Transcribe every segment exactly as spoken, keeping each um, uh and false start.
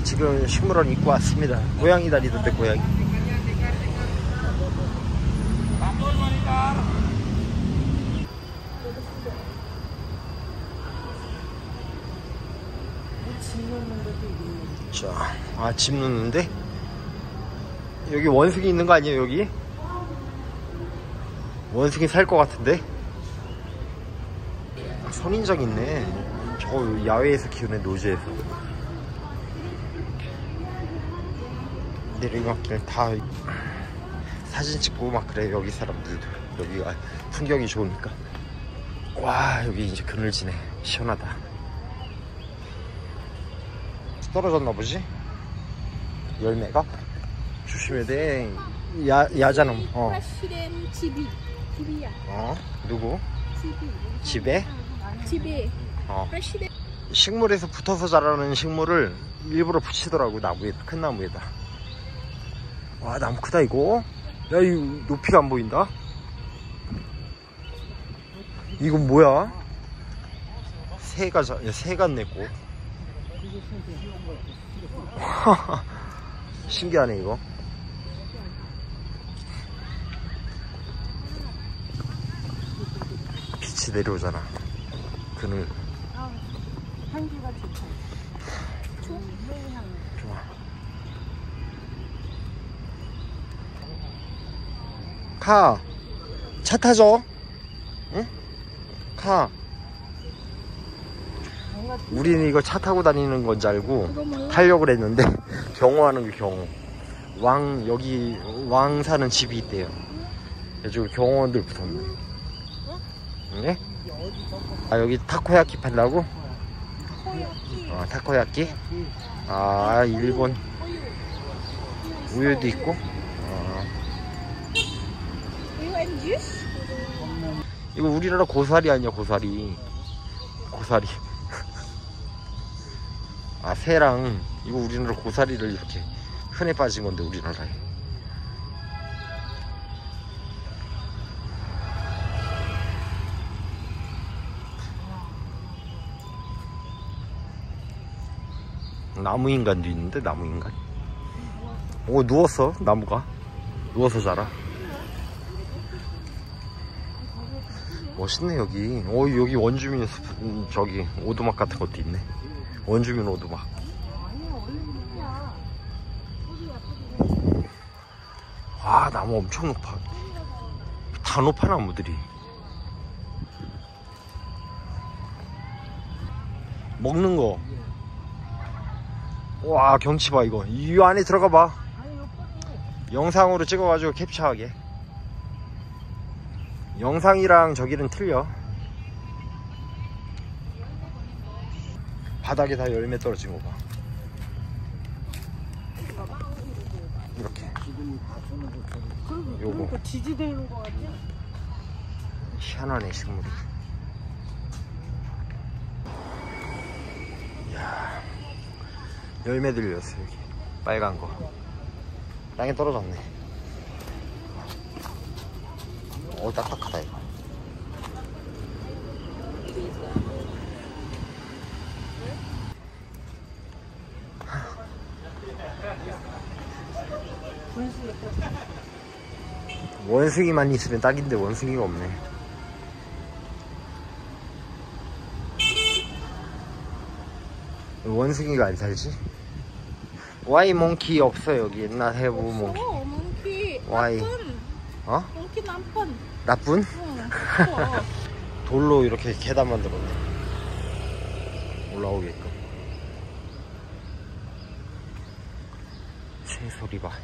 지금 식물원 입고 왔습니다. 고양이 다니던데 고양이. 자, 아, 집 놓는데? 여기 원숭이 있는 거 아니에요, 여기? 원숭이 살 것 같은데? 선인장 있네. 저거 야외에서 키우는 노지에서. 내리막길 다 사진 찍고 막 그래, 여기 사람들도. 여기가 풍경이 좋으니까. 와, 여기 이제 그늘지네. 시원하다. 떨어졌나 보지? 열매가? 조심해야 돼. 야, 야자놈. 어. 프레시덴 집이. 집이야. 어? 누구? 집이. 집에? 집에. 어. 프레시덴. 식물에서 붙어서 자라는 식물을 일부러 붙이더라고. 나무에다. 큰 나무에다. 와, 나무 크다 이거. 야, 이 높이가 안 보인다. 이건 뭐야? 새가 자, 야, 새 같네 꼭. 신기하네 이거. 빛이 내려오잖아. 그늘. 향기가 좋다. 좋아. 카, 차 타죠? 응? 카. 우리는 이거 차 타고 다니는 건지 알고 타려고 그랬는데 경호하는 게 경호. 왕, 여기 왕 사는 집이 있대요. 그래가지고 경호원들 붙었네. 네? 아, 여기 타코야끼 판다고? 아, 타코야끼? 아, 일본 우유도 있고. 아. 이거 우리나라 고사리 아니야, 고사리. 고사리. 아, 새랑 이거 우리나라 고사리를 이렇게 흔해 빠진 건데, 우리나라에. 나무인간도 있는데, 나무인간. 오, 누웠어, 나무가. 누워서 자라. 멋있네, 여기. 오, 여기 원주민 숲, 저기, 오두막 같은 것도 있네. 원주민 오두막. 와, 나무 엄청 높아. 다 높아, 나무들이. 먹는 거. 와, 경치 봐, 이거. 이 안에 들어가 봐. 영상으로 찍어가지고 캡처하게. 영상이랑 저기는 틀려. 바닥에 다 열매 떨어진 거 봐. 이렇게. 요거. 지지대는 거 같지? 희한하네, 식물이. 이야, 열매 들렸어, 여기. 빨간 거. 땅에 떨어졌네. 오, 딱딱하다, 이거. 원숭이만 있으면 딱인데 원숭이가 없네. 원숭이가 안 살지? 와이 몽키 없어, 여기. 옛날 해부 몽키. 없어, 몽키. 와이. 나쁜. 어? 몽키 나쁜. 나쁜? 응. 돌로 이렇게 계단 만들었네. 올라오게끔. 새 소리 봐.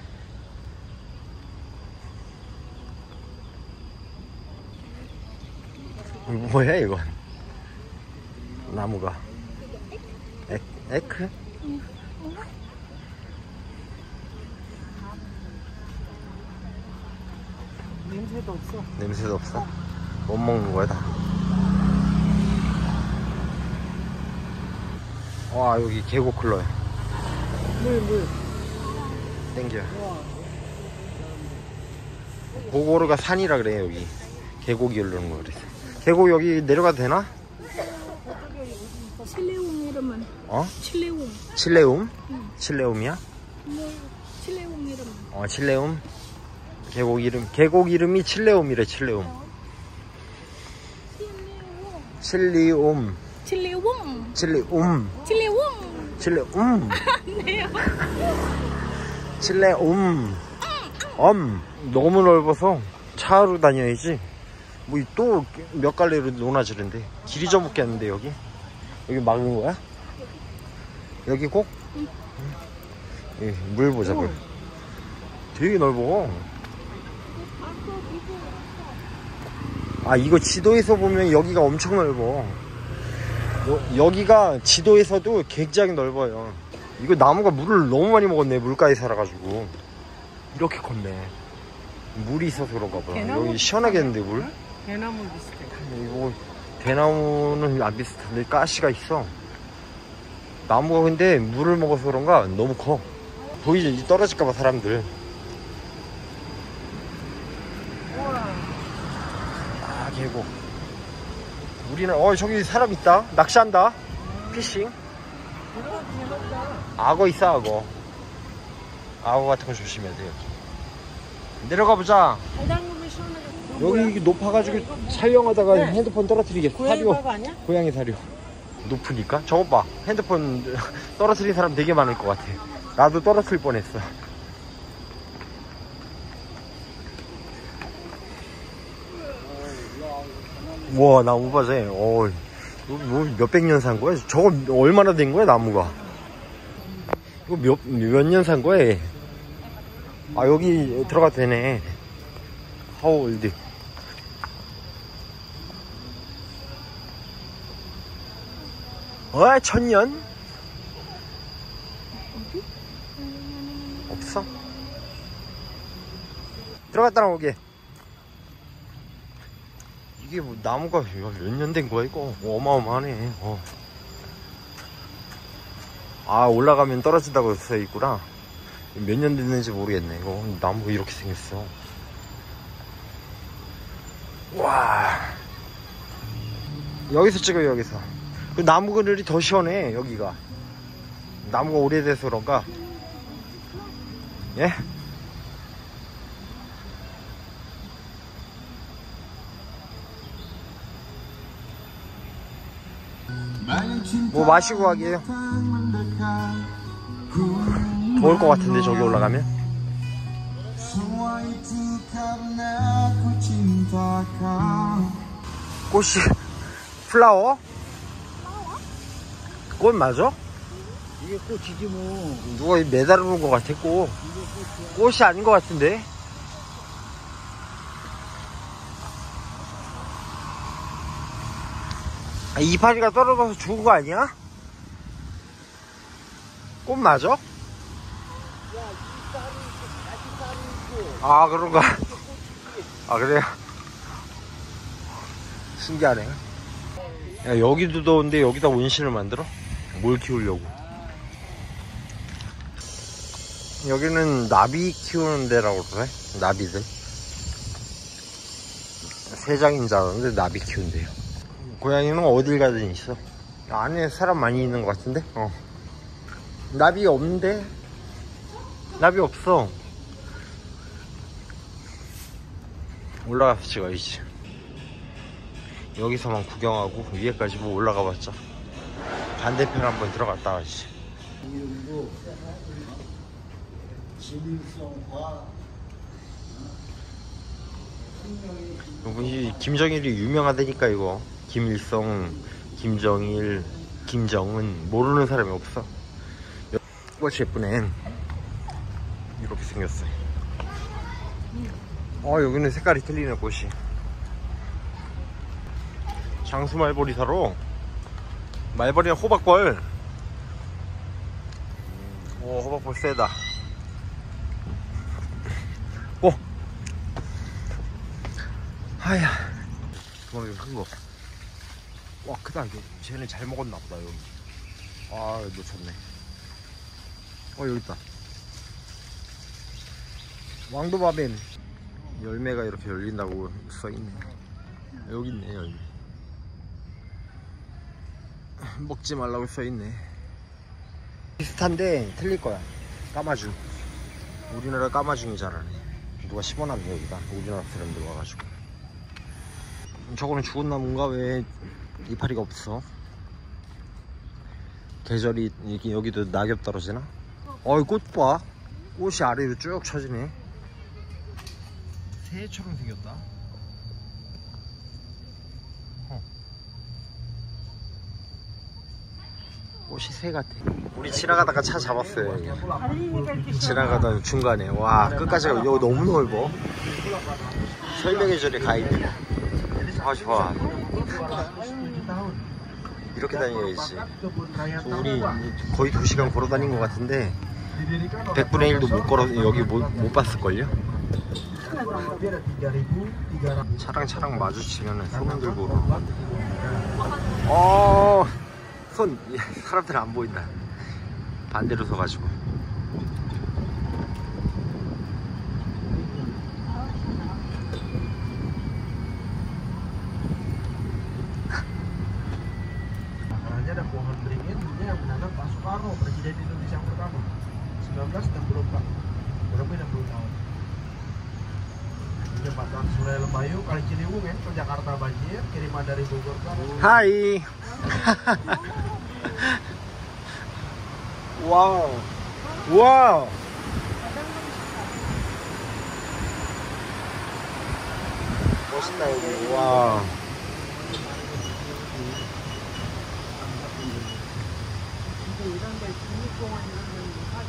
뭐야 이건? 나무가. 에, 에크? 응. 냄새도 없어. 냄새도 없어? 못 먹는 거야 다. 와, 여기 계곡 흘러요. 물, 물. 땡겨. 보고르가 산이라 그래요, 여기. 계곡이 흐르는 거 그래서. 계곡 여기 내려가도 되나? 칠레옹 이름은 어? 칠레옹. 칠레움? 응. 칠레움이야? 뭐 칠레옹 이름. 어, 칠레움. 계곡 이름, 계곡 이름이 칠레움이래, 칠레움. 칠레옹. 칠리움. 칠레옹. 칠리움. 칠레옹. 칠레움. 네요. 칠레움. 엄. 너무 넓어서 차로 다녀야지. 뭐 또 몇 갈래로 논아지는데 길이 저밖에 안 돼. 여기 여기 막은 거야? 여기 꼭? 응. 여기 물 보자. 물 되게 넓어. 아, 이거 지도에서 보면 여기가 엄청 넓어. 여, 여기가 지도에서도 굉장히 넓어요. 이거 나무가 물을 너무 많이 먹었네. 물가에 살아가지고 이렇게 컸네. 물이 있어서 그런가 봐. 여기 시원하겠는데 물? 대나무 비슷해. 이거 대나무는 안 비슷한데 가시가 있어. 나무가 근데 물을 먹어서 그런가 너무 커. 보이지? 떨어질까봐 사람들. 아, 계곡. 우리는 어 저기 사람 있다. 낚시한다. 피싱. 악어 있어. 악어. 악어 같은 거 조심해야 돼요. 내려가 보자. 여기 높아가지고 촬영하다가 핸드폰 떨어뜨리겠어. 사료. 아니야? 고양이 사료. 높으니까? 저거 봐. 핸드폰 떨어뜨린 사람 되게 많을 것 같아. 나도 떨어뜨릴 뻔했어. 우와, 나무 봐세. 어, 뭐 몇백 년 산 거야? 저거 얼마나 된 거야, 나무가? 이거 몇, 몇 년 산 거야? 아, 여기 들어가도 되네. How old? 어, 천년? 없어? 들어갔다 나오게. 이게 뭐 나무가 몇 년 된 거야 이거? 어마어마하네. 어. 아, 올라가면 떨어진다고 써 있구나. 몇 년 됐는지 모르겠네. 이거 나무가 이렇게 생겼어. 와, 여기서 찍어요. 여기서. 그 나무 그늘이 더 시원해. 여기가 나무가 오래돼서 그런가. 예? 뭐 마시고 가게요. 더울 것 같은데 저기 올라가면. 꽃이 플라워? 꽃 맞아? 이게 꽃이지 뭐. 누가 매달아 놓은 것 같아. 꽃. 꽃이 아닌 것 같은데. 아, 이파리가 떨어져서 죽은 거 아니야? 꽃 맞아? 아, 그런가? 아, 그래요? 신기하네. 야, 여기도 더운데 여기다 온실을 만들어? 뭘 키우려고? 여기는 나비 키우는 데라고 그래. 나비들. 새장인 줄 알았는데 나비 키운대요. 고양이는 어딜 가든 있어. 안에 사람 많이 있는 것 같은데? 어. 나비 없는데? 나비 없어. 올라가서 찍어야지. 여기서만 구경하고 위에까지 뭐 올라가 봤자 반대편 한번 들어갔다 와야지. 여기 김정일이 유명하다니까. 이거 김일성, 김정일, 김정은 모르는 사람이 없어. 꽃이 예쁘네. 이렇게 생겼어. 어, 여기는 색깔이 틀리네. 꽃이 장수 말벌이 사러. 말벌이랑 호박벌. 오, 호박벌 세다. 오, 하야. 그만 이거 큰 거. 와, 크다. 이게 쟤네 잘 먹었나 보다. 여기. 아, 놓쳤네. 어, 여기 있다. 왕도바벤. 열매가 이렇게 열린다고 써있네. 여기 있네. 여기 먹지 말라고 써있네. 비슷한데 틀릴 거야. 까마중. 우리나라 까마중이 잘하네. 누가 심어놨네 여기다. 우리나라 사람들 와가지고. 저거는 죽은 나무인가? 왜 이파리가 없어? 계절이 여기, 여기도 낙엽 떨어지나? 어이 꽃 봐. 꽃이 아래로 쭉 쳐지네. 새처럼 생겼다. 어. 꽃이 새 같아. 우리 지나가다가 차 잡았어요. 여기. 지나가다 중간에. 와 끝까지 가. 여기 너무 넓어. 설명해줘야 가 있네. 아 좋아. 이렇게 다녀야지. 우리 거의 두 시간 걸어 다닌 것 같은데 백분의 일도 못 걸어 여기 못, 못 봤을걸요? 차랑 차랑 마주치면 손 들고 어, 손 사람들은 안 보인다. 반대로 서가지고. Ada pohon beringin yang menanam Pak Soekarno, Presiden Indonesia yang pertama seribu sembilan ratus enam puluh empat, kurang lebih enam puluh tahun. Jembatan Sungai Lembayu, Kali Ciliwung ya, ke Jakarta banjir, kiriman dari Bogor ke Hai. Wow. Wow. 멋있다 여기. 와. 이런 데 국립공원이라는 하지.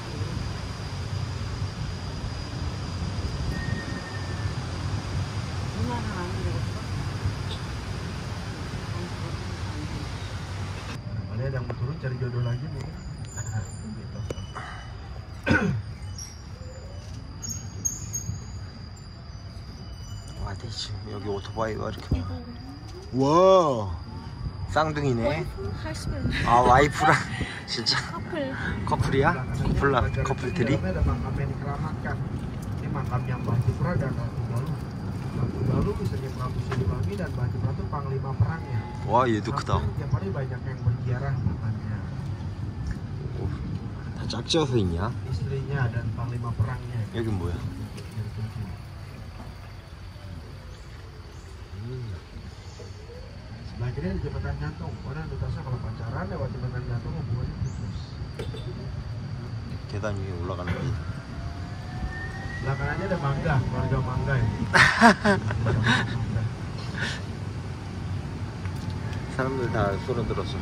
누나는 안 되겠어? Ada yang mau turun cari jodoh lagi mungkin. Gitu. 와 대체 여기 오토바이가 이렇게 많아. 와. 쌍둥이네. 아 와이프랑 진짜 커플. 커플이야? 커플라 커플들이? Ada makam yang dikeramatkan. Ini makamnya Mbah Jipra dan Ratu Galuh. Ratu Galuh istrinya Prabu Siliwangi dan Mbah Jipra itu panglima perangnya. 와 얘도 크다. Tiap hari banyak yang berziarah makamnya. 오, 다 짝지어서 있냐? Istrinya dan panglima perangnya. 여긴 뭐야? Sebelah kiri ada jembatan gantung. Orang tutasnya kalau pacaran lewat jembatan gantung hubungannya putus. 계단 위에 올라가는 길. Belakangnya ada mangga, keluarga mangga ini. 사람들 다 손을 들었어.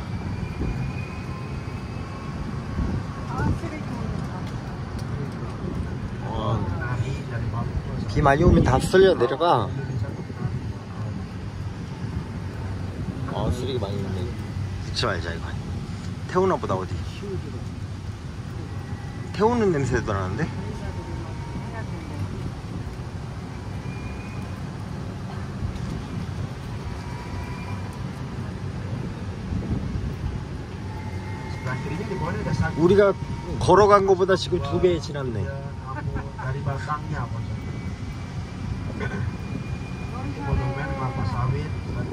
와, 비 많이 오면 다 쓸려 내려가. 어, 쓰레기 많이 있네. 묻지 말자 이거. 태우나 보다 어디. 태우는 냄새도 나는데? 우리가 걸어간 것보다 지금 두 배 지났네. Dari batangnya apa monumen kelapa sawit.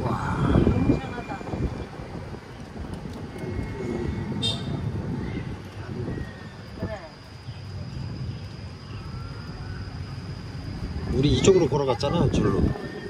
우리 이쪽으로 걸어갔잖아, 줄로.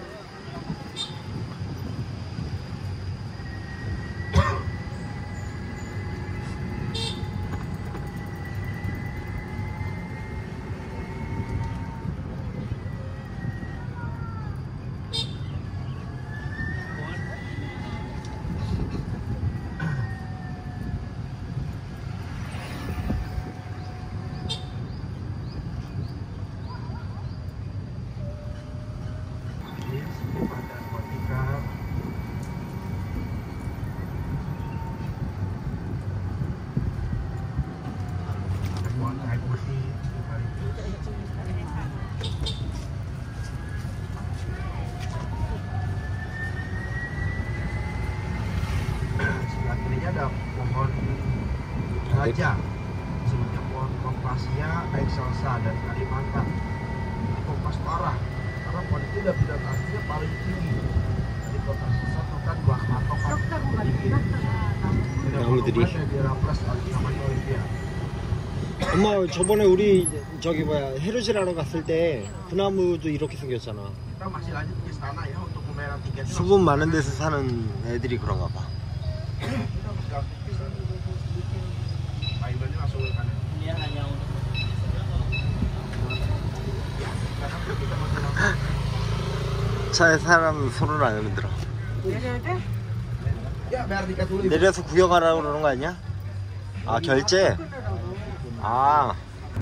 Ada pohon raja, sebelumnya pohon kompasia, excelsa dan Kalimantan. Ini kompas parah karena pohon itu udah vegetasinya paling tinggi di kota Sesat, kan buah patokan tinggi. 나무들이. 엄마 저번에 우리 저기 뭐야 해루질 하러 갔을 때 그 나무도 이렇게 생겼잖아. 수분 많은 데서 사는 애들이 그런가 봐. 차에 사람 손을 안 흔들어. 내려서 구경하라고 그러는 거 아니야? 아 결제? 아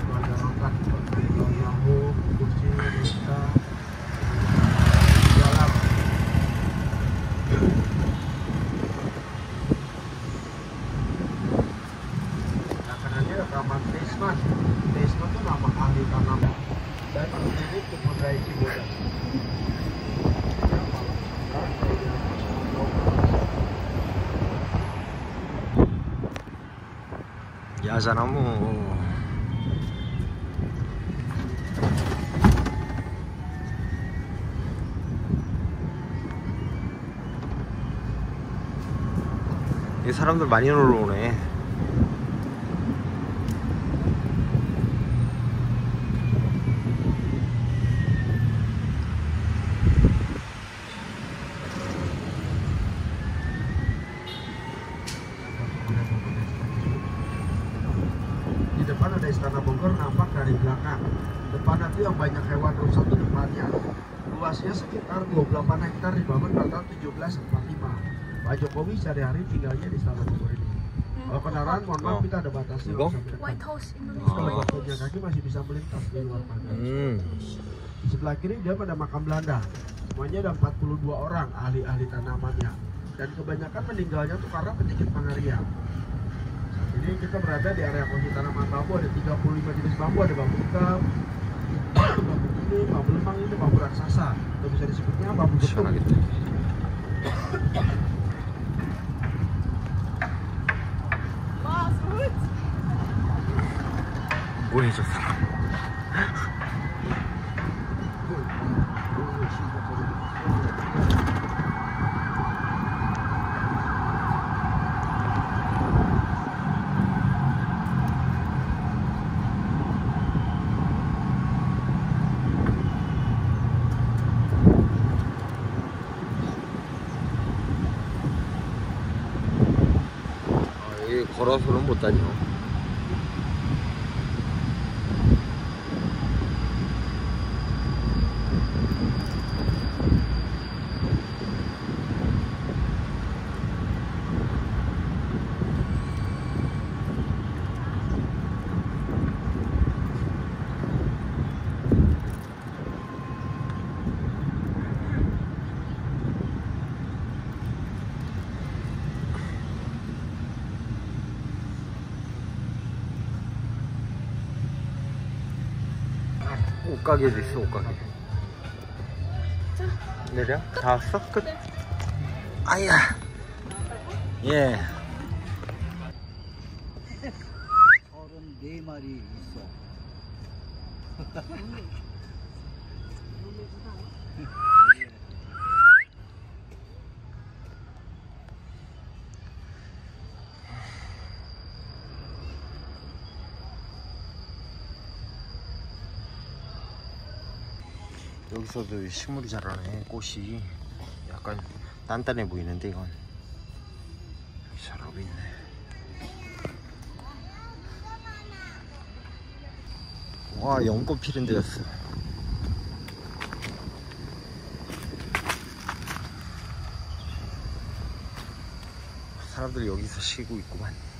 rekaman Desman. Desman itu nama ahli tanaman dan ini Putra Cibodas. 야자나무. 이 사람들 많이 놀러 오네. Depan ada Istana Bogor nampak dari belakang. Depan nanti yang banyak hewan rusak itu depannya. Luasnya sekitar dua puluh delapan hektar dibangun pada tahun tujuh belas empat puluh lima. Pak Jokowi sehari-hari tinggalnya di Istana Bogor ini. Kalau kendaraan, mohon maaf kita ada batasnya. White House Kalau Indonesia. punya kaki masih bisa melintas di luar pagar. 음. Di sebelah kiri dia pada makam Belanda. Semuanya ada empat puluh dua orang ahli-ahli tanamannya. Dan kebanyakan meninggalnya tuh karena penyakit malaria. Jadi kita berada di area kondisi tanaman bambu, ada tiga puluh lima jenis bambu, ada bambu hitam, bambu kuning, bambu lemang, ini bambu raksasa. Atau bisa disebutnya bambu getuk. 시원하겠다. 뭐해 저 사람. 걸어서는 못 다녀. 옷가게도 있어. 옷가게. 내려? 다 왔어? 끝? 아야. 예. 서른네 마리 있어. 여기서도 식물이 자라네. 꽃이 약간 단단해 보이는데 이건 여기 잘하고 있네. 와, 연꽃 피는 데였어. 사람들이 여기서 쉬고 있구만.